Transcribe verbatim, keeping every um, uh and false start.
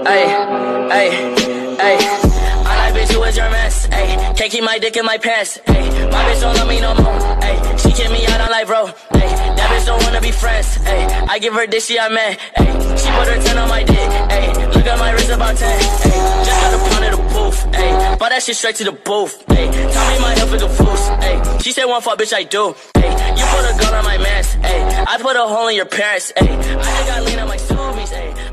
Ay, ay, ay. I like bitch who is your mess. Ay, can't keep my dick in my pants. Ay, my bitch don't love me no more. Ay, she kick me out on like bro. Ay, that bitch don't wanna be friends. Ay, I give her dick, she I man. Ay, she put her ten on my dick. Ay, look at my wrist about ten. Ay, just got a pound of the booth. Ay, bought that shit straight to the booth. Ay, tell me my health is a fool. Ay, she said one fuck bitch I do. Ay, you put a gun on my mask. Ay, I put a hole in your parents. Ay, I just got lean on my zoomies. Ay.